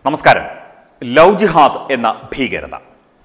നമസ്കാരം. ലവ് ജിഹാദ് എന്ന ഭീകരത,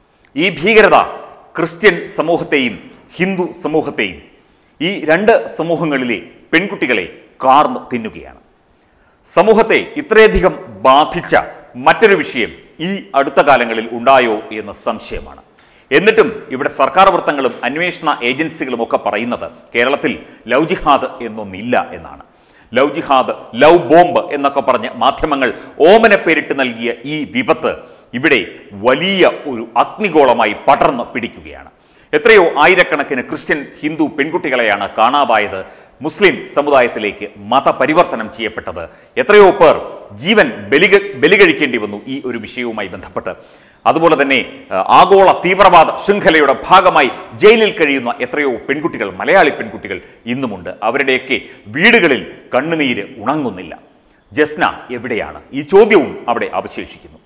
ഈ ഭീകരത ക്രിസ്ത്യൻ സമൂഹത്തെയും ഹിന്ദു സമൂഹത്തെയും ഈ രണ്ട് സമൂഹങ്ങളിലെ പെൺകുട്ടികളെ കാർന്ന് തിന്നുകയാണ്. സമൂഹത്തെ ഇത്രയധികം ബാധിച്ച മറ്റൊരു വിഷയം ഈ അടുത്ത കാലങ്ങളിൽ ഉണ്ടായോ എന്ന സംശയമാണ്. എന്നിട്ടും ഇവിടെ സർക്കാർ വൃത്തങ്ങളും അന്വേഷണ ഏജൻസികളും ഒക്കെ പറയുന്നത് കേരളത്തിൽ ലവ് ജിഹാദ് എന്നൊന്നില്ല എന്നാണ്. ലവ് ജിഹാദ്, ലവ് ബോംബ് എന്നൊക്കെ പറഞ്ഞ് മാധ്യമങ്ങൾ ഓമന പേരിട്ട് നൽകിയ ഈ വിപത്ത് ഇവിടെ വലിയ ഒരു അഗ്നിഗോളമായി പടർന്ന് പിടിക്കുകയാണ്. എത്രയോ ആയിരക്കണക്കിന് ക്രിസ്ത്യൻ ഹിന്ദു പെൺകുട്ടികളെയാണ് കാണാതായത്, മുസ്ലിം സമുദായത്തിലേക്ക് മതപരിവർത്തനം ചെയ്യപ്പെട്ടത്, എത്രയോ പേർ ജീവൻ ബലികഴിക്കേണ്ടി വന്നു ഈ ഒരു വിഷയവുമായി ബന്ധപ്പെട്ട്. അതുപോലെ തന്നെ ആഗോള തീവ്രവാദ ശൃംഖലയുടെ ഭാഗമായി ജയിലിൽ കഴിയുന്ന എത്രയോ പെൺകുട്ടികൾ, മലയാളി പെൺകുട്ടികൾ ഇന്നുമുണ്ട്. അവരുടെയൊക്കെ വീടുകളിൽ കണ്ണുനീര് ഉണങ്ങുന്നില്ല. ജസ്ന എവിടെയാണ്? ഈ ചോദ്യവും അവിടെ അവശേഷിക്കുന്നു.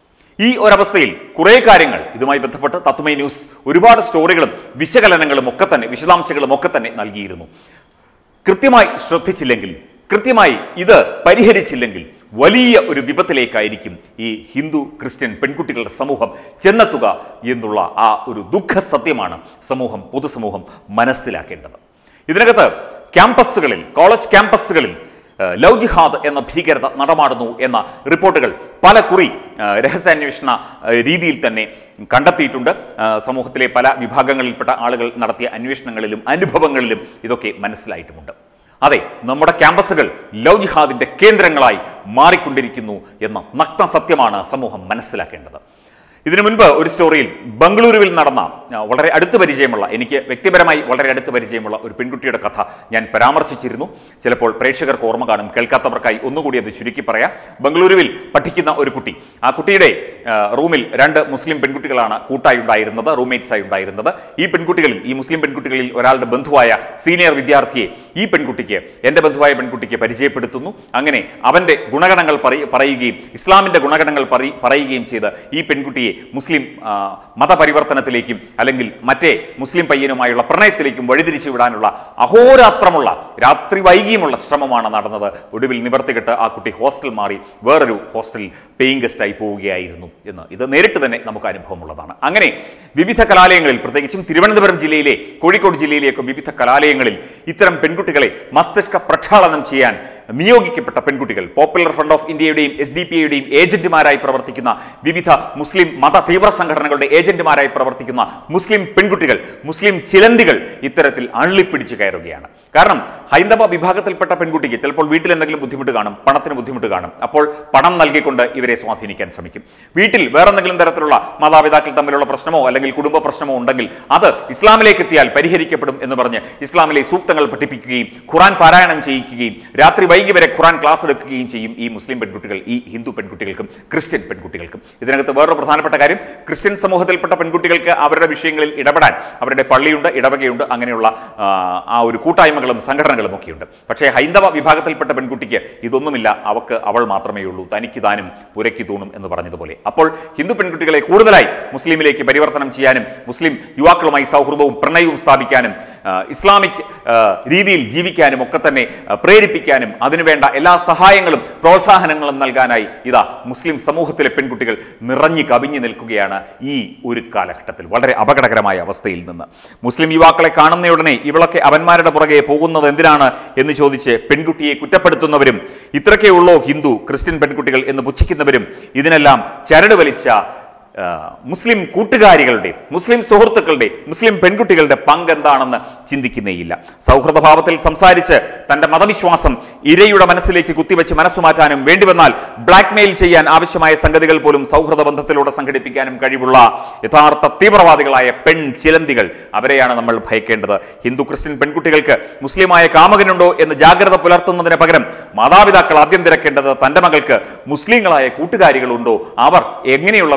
ഈ ഒരവസ്ഥയിൽ കുറേ കാര്യങ്ങൾ ഇതുമായി ബന്ധപ്പെട്ട് തത്വമൈ ന്യൂസ് ഒരുപാട് സ്റ്റോറികളും വിശകലനങ്ങളും ഒക്കെ തന്നെ, വിശദാംശങ്ങളും ഒക്കെ തന്നെ നൽകിയിരുന്നു. കൃത്യമായി ശ്രദ്ധിച്ചില്ലെങ്കിൽ, കൃത്യമായി ഇത് പരിഹരിച്ചില്ലെങ്കിൽ വലിയ ഒരു വിപത്തിലേക്കായിരിക്കും ഈ ഹിന്ദു ക്രിസ്ത്യൻ പെൺകുട്ടികളുടെ സമൂഹം ചെന്നെത്തുക എന്നുള്ള ആ ഒരു ദുഃഖ സത്യമാണ് പൊതുസമൂഹം മനസ്സിലാക്കേണ്ടത്. ഇതിനകത്ത് ക്യാമ്പസുകളിൽ, കോളേജ് ക്യാമ്പസുകളിൽ ലവ് ജിഹാദ് എന്ന ഭീകരത നടമാടുന്നു എന്ന റിപ്പോർട്ടുകൾ പല കുറി രഹസ്യാന്വേഷണ രീതിയിൽ തന്നെ കണ്ടെത്തിയിട്ടുണ്ട്. സമൂഹത്തിലെ പല വിഭാഗങ്ങളിൽപ്പെട്ട ആളുകൾ നടത്തിയ അന്വേഷണങ്ങളിലും അനുഭവങ്ങളിലും ഇതൊക്കെ മനസ്സിലായിട്ടുമുണ്ട്. അതെ, നമ്മുടെ ക്യാമ്പസുകൾ ലവ് ജിഹാദിന്റെ കേന്ദ്രങ്ങളായി മാറിക്കൊണ്ടിരിക്കുന്നു എന്ന നഗ്ന സത്യമാണ് സമൂഹം മനസ്സിലാക്കേണ്ടത്. ഇതിനു മുൻപ് ഒരു സ്റ്റോറിയിൽ ബംഗളൂരുവിൽ നടന്ന വളരെ അടുത്ത് പരിചയമുള്ള, എനിക്ക് വ്യക്തിപരമായി വളരെ അടുത്ത് പരിചയമുള്ള ഒരു പെൺകുട്ടിയുടെ കഥ ഞാൻ പരാമർശിച്ചിരുന്നു. ചിലപ്പോൾ പ്രേക്ഷകർക്ക് ഓർമ്മ കാണും, കേൾക്കാത്തവർക്കായി ഒന്നുകൂടി അത് ചുരുക്കി പറയാം. ബംഗളൂരുവിൽ പഠിക്കുന്ന ഒരു കുട്ടി, ആ കുട്ടിയുടെ റൂമിൽ രണ്ട് മുസ്ലിം പെൺകുട്ടികളാണ് കൂട്ടായി ഉണ്ടായിരുന്നത്, റൂംമേറ്റ്സായി ഉണ്ടായിരുന്നത്. ഈ മുസ്ലിം പെൺകുട്ടികളിൽ ഒരാളുടെ ബന്ധുവായ സീനിയർ വിദ്യാർത്ഥിയെ ഈ പെൺകുട്ടിക്ക്, എൻ്റെ ബന്ധുവായ പെൺകുട്ടിക്ക് പരിചയപ്പെടുത്തുന്നു. അങ്ങനെ അവൻ്റെ ഗുണഗണങ്ങൾ പറയുകയും ഇസ്ലാമിൻ്റെ ഗുണഗണങ്ങൾ പറയുകയും ചെയ്ത് ഈ പെൺകുട്ടിയെ മുസ്ലിം മതപരിവർത്തനത്തിലേക്കും അല്ലെങ്കിൽ മറ്റേ മുസ്ലിം പയ്യനുമായുള്ള പ്രണയത്തിലേക്കും വഴിതിരിച്ചു വിടാനുള്ള അഹോരാത്രമുള്ള, രാത്രി വൈകിയുമുള്ള ശ്രമമാണ് നടന്നത്. ഒടുവിൽ നിവർത്തികെട്ട് ആ കുട്ടി ഹോസ്റ്റൽ മാറി വേറൊരു ഹോസ്റ്റലിൽ പേയിങ് ഗസ്റ്റായി പോവുകയായിരുന്നു എന്ന് ഇത് നേരിട്ട് തന്നെ നമുക്ക് അനുഭവമുള്ളതാണ്. അങ്ങനെ വിവിധ കലാലയങ്ങളിൽ, പ്രത്യേകിച്ചും തിരുവനന്തപുരം ജില്ലയിലെ, കോഴിക്കോട് ജില്ലയിലെയൊക്കെ വിവിധ കലാലയങ്ങളിൽ ഇത്തരം പെൺകുട്ടികളെ മസ്തിഷ്ക പ്രക്ഷാളനം ചെയ്യാൻ നിയോഗിക്കപ്പെട്ട പെൺകുട്ടികൾ, പോപ്പുലർ ഫ്രണ്ട് ഓഫ് ഇന്ത്യയുടെയും SDPIയുടെയും ഏജന്റുമാരായി പ്രവർത്തിക്കുന്ന, വിവിധ മുസ്ലിം മത തീവ്ര സംഘടനകളുടെ ഏജന്റുമാരായി പ്രവർത്തിക്കുന്ന മുസ്ലിം പെൺകുട്ടികൾ, മുസ്ലിം ചിലന്തികൾ ഇത്തരത്തിൽ അള്ളിപ്പിടിച്ചു കയറുകയാണ്. കാരണം ഹൈന്ദവ വിഭാഗത്തിൽപ്പെട്ട പെൺകുട്ടിക്ക് ചിലപ്പോൾ വീട്ടിൽ എന്തെങ്കിലും ബുദ്ധിമുട്ട് കാണും, പണത്തിന് ബുദ്ധിമുട്ട് കാണും. അപ്പോൾ പണം നൽകിക്കൊണ്ട് ഇവരെ സ്വാധീനിക്കാൻ ശ്രമിക്കും. വീട്ടിൽ വേറെന്തെങ്കിലും തരത്തിലുള്ള മാതാപിതാക്കൾ തമ്മിലുള്ള പ്രശ്നമോ അല്ലെങ്കിൽ കുടുംബ പ്രശ്നമോ ഉണ്ടെങ്കിൽ അത് ഇസ്ലാമിലേക്ക് എത്തിയാൽ പരിഹരിക്കപ്പെടും എന്ന് പറഞ്ഞ് ഇസ്ലാമിലെ സൂക്തങ്ങൾ പഠിപ്പിക്കുകയും ഖുറാൻ പാരായണം ചെയ്യിക്കുകയും രാത്രി വൈകി വരെ ഖുറാൻ ക്ലാസ് എടുക്കുകയും ചെയ്യും ഈ മുസ്ലിം പെൺകുട്ടികൾ, ഈ ഹിന്ദു പെൺകുട്ടികൾക്കും ക്രിസ്ത്യൻ പെൺകുട്ടികൾക്കും. ഇതിനകത്ത് വേറൊരു പ്രധാനപ്പെട്ട കാര്യം, ക്രിസ്ത്യൻ സമൂഹത്തിൽപ്പെട്ട പെൺകുട്ടികൾക്ക് അവരുടെ വിഷയങ്ങളിൽ ഇടപെടാൻ അവരുടെ പള്ളിയുണ്ട്, ഇടവകയുണ്ട്, അങ്ങനെയുള്ള ആ ഒരു കൂട്ടായ്മകളും സംഘടനകളും ഒക്കെയുണ്ട്. പക്ഷേ ഹൈന്ദവ വിഭാഗത്തിൽപ്പെട്ട പെൺകുട്ടിക്ക് ഇതൊന്നുമില്ല, അവൾ മാത്രമേ ഉള്ളൂ, തനിക്ക് താനും പുരയ്ക്ക് തൂണും എന്ന് പറഞ്ഞതുപോലെ. അപ്പോൾ ഹിന്ദു പെൺകുട്ടികളെ കൂടുതലായി മുസ്ലിമിലേക്ക് പരിവർത്തനം ചെയ്യാനും മുസ്ലിം യുവാക്കളുമായി സൗഹൃദവും പ്രണയവും സ്ഥാപിക്കാനും ഇസ്ലാമിക് രീതിയിൽ ജീവിക്കാനും ഒക്കെ തന്നെ പ്രേരിപ്പിക്കാനും അതിനുവേണ്ട എല്ലാ സഹായങ്ങളും പ്രോത്സാഹനങ്ങളും നൽകാനായി ഇതാ മുസ്ലിം സമൂഹത്തിലെ പെൺകുട്ടികൾ നിറഞ്ഞു കവിഞ്ഞു നിൽക്കുകയാണ്. ഈ ഒരു കാലഘട്ടത്തിൽ വളരെ അപകടകരമായ അവസ്ഥയിൽ നിന്ന് മുസ്ലിം യുവാക്കളെ കാണുന്നയുടനെ ഇവളൊക്കെ അവന്മാരുടെ പുറകെ പോകുന്നത് എന്തിനാണ് എന്ന് ചോദിച്ച് പെൺകുട്ടിയെ കുറ്റപ്പെടുത്തുന്നവരും, ഇത്രയൊക്കെ ഉള്ളോ ഹിന്ദു ക്രിസ്ത്യൻ പെൺകുട്ടികൾ എന്ന് പുച്ഛിക്കുന്നവരും, ഇതിനെല്ലാം ചരട് വലിച്ച മുസ്ലിം കൂട്ടുകാരികളുടെ, മുസ്ലിം സുഹൃത്തുക്കളുടെ, മുസ്ലിം പെൺകുട്ടികളുടെ പങ്ക് എന്താണെന്ന് ചിന്തിക്കുന്നേയില്ല. സൗഹൃദഭാവത്തിൽ സംസാരിച്ച് തൻ്റെ മതവിശ്വാസം ഇരയുടെ മനസ്സിലേക്ക് കുത്തിവെച്ച് മനസ്സുമാറ്റാനും വേണ്ടിവന്നാൽ ബ്ലാക്ക്മെയിൽ ചെയ്യാൻ ആവശ്യമായ സംഗതികൾ പോലും സൗഹൃദ ബന്ധത്തിലൂടെ സംഘടിപ്പിക്കാനും കഴിവുള്ള യഥാർത്ഥ തീവ്രവാദികളായ പെൺ ചിലന്തികൾ, അവരെയാണ് നമ്മൾ ഭയക്കേണ്ടത്. ഹിന്ദു ക്രിസ്ത്യൻ പെൺകുട്ടികൾക്ക് മുസ്ലിമായ കാമകനുണ്ടോ എന്ന് ജാഗ്രത പുലർത്തുന്നതിന് പകരം മാതാപിതാക്കൾ ആദ്യം തിരക്കേണ്ടത് തൻ്റെ മകൾക്ക് മുസ്ലിങ്ങളായ കൂട്ടുകാരികളുണ്ടോ, അവർ എങ്ങനെയുള്ളവരാണ്,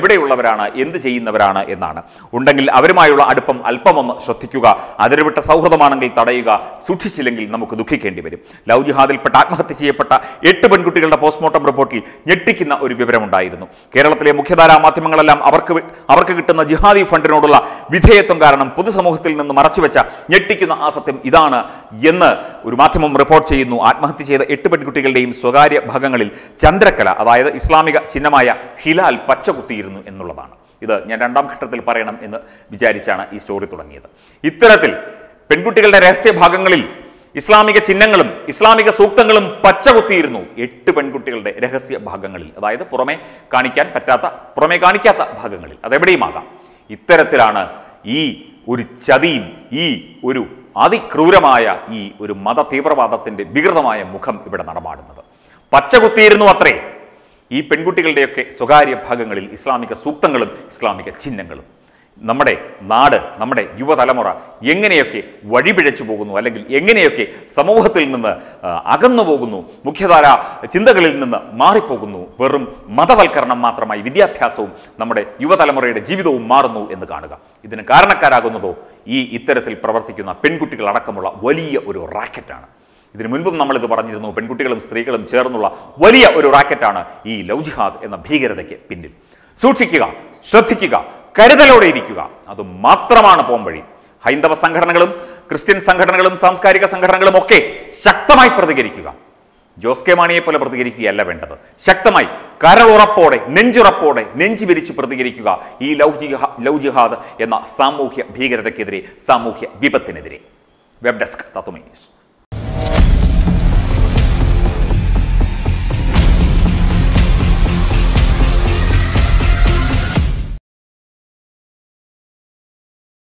എവിടെയുള്ളവരാണ്, എന്ത് ചെയ്യുന്നവരാണ് എന്നാണ്. ഉണ്ടെങ്കിൽ അവരുമായുള്ള അടുപ്പം അല്പമൊന്ന് ശ്രദ്ധിക്കുക. അതിരുവിട്ട സൗഹൃദമാണെങ്കിൽ തടയുക, സൂക്ഷിച്ചില്ലെങ്കിൽ നമുക്ക് ദുഃഖിക്കേണ്ടി വരും. ലവ് ജിഹാദിൽപ്പെട്ട ആത്മഹത്യ ചെയ്യപ്പെട്ട 8 പെൺകുട്ടികളുടെ പോസ്റ്റ്മോർട്ടം റിപ്പോർട്ടിൽ ഞെട്ടിക്കുന്ന ഒരു വിവരമുണ്ടായിരുന്നു. കേരളത്തിലെ മുഖ്യധാരാ മാധ്യമങ്ങളെല്ലാം അവർക്ക് കിട്ടുന്ന ജിഹാദി ഫണ്ടിനോടുള്ള വിധേയത്വം കാരണം പൊതുസമൂഹത്തിൽ നിന്ന് മറച്ചുവെച്ച ഞെട്ടിക്കുന്ന ആ സത്യം ഇതാണ് എന്ന് ഒരു മാധ്യമം റിപ്പോർട്ട് ചെയ്യുന്നു. ആത്മഹത്യ ചെയ്ത 8 പെൺകുട്ടികളുടെയും സ്വകാര്യ ഭാഗങ്ങളിൽ ചന്ദ്രക്കല, അതായത് ഇസ്ലാമിക ചിഹ്നമായ ഹിലാൽ പച്ചകുത്തിയിരുന്നു എന്നുള്ളതാണ്. ഇത് ഞാൻ 2ാം ഘട്ടത്തിൽ പറയണം എന്ന് വിചാരിച്ചാണ് ഈ സ്റ്റോറി തുടങ്ങിയത്. ഇത്തരത്തിൽ പെൺകുട്ടികളുടെ രഹസ്യഭാഗങ്ങളിൽ ഇസ്ലാമിക ചിഹ്നങ്ങളും ഇസ്ലാമിക സൂക്തങ്ങളും പച്ചകുത്തിയിരുന്നു 8 പെൺകുട്ടികളുടെ രഹസ്യ ഭാഗങ്ങളിൽ, അതായത് പുറമേ കാണിക്കാത്ത ഭാഗങ്ങളിൽ, അതെവിടെയുമാകാം. ഇത്തരത്തിലാണ് ഈ ഒരു ചതിയും ഈ ഒരു അതിക്രൂരമായ ഈ ഒരു മത തീവ്രവാദത്തിന്റെ വികൃതമായ മുഖം ഇവിടെ നടമാടുന്നത്. പച്ചകുത്തിയിരുന്നു അത്രേ ഈ പെൺകുട്ടികളുടെയൊക്കെ സ്വകാര്യ ഭാഗങ്ങളിൽ ഇസ്ലാമിക സൂക്തങ്ങളും ഇസ്ലാമിക ചിഹ്നങ്ങളും. നമ്മുടെ നാട്, നമ്മുടെ യുവതലമുറ എങ്ങനെയൊക്കെ വഴിപിഴച്ചു പോകുന്നു, അല്ലെങ്കിൽ എങ്ങനെയൊക്കെ സമൂഹത്തിൽ നിന്ന് അകന്നു പോകുന്നു, മുഖ്യധാര ചിന്തകളിൽ നിന്ന് മാറിപ്പോകുന്നു. വെറും മതവൽക്കരണം മാത്രമായി വിദ്യാഭ്യാസവും നമ്മുടെ യുവതലമുറയുടെ ജീവിതവും മാറുന്നു എന്ന് കാണുക. ഇതിന് കാരണക്കാരാകുന്നതോ ഇത്തരത്തിൽ പ്രവർത്തിക്കുന്ന പെൺകുട്ടികൾ അടക്കമുള്ള വലിയ ഒരു റാക്കറ്റാണ്. ഇതിനു മുൻപും നമ്മളിത് പറഞ്ഞിരുന്നു. പെൺകുട്ടികളും സ്ത്രീകളും ചേർന്നുള്ള വലിയ ഒരു റാക്കറ്റാണ് ഈ ലവ് ജിഹാദ് എന്ന ഭീകരതയ്ക്ക് പിന്നിൽ. സൂക്ഷിക്കുക, ശ്രദ്ധിക്കുക, കരുതലോടെ ഇരിക്കുക. അത് മാത്രമാണ് പോംവഴി. ഹൈന്ദവ സംഘടനകളും ക്രിസ്ത്യൻ സംഘടനകളും സാംസ്കാരിക സംഘടനകളും ഒക്കെ ശക്തമായി പ്രതികരിക്കുക. ജോസ് കെ മാണിയെ പോലെ പ്രതികരിക്കുകയല്ല വേണ്ടത്. ശക്തമായി കരളുറപ്പോടെ, നെഞ്ചുറപ്പോടെ, നെഞ്ചു വിരിച്ച് പ്രതികരിക്കുക ഈ ലവ് ജിഹാദ് എന്ന സാമൂഹ്യ ഭീകരതയ്ക്കെതിരെ, സാമൂഹ്യ വിപത്തിനെതിരെ. Web desk Tatwamayi news.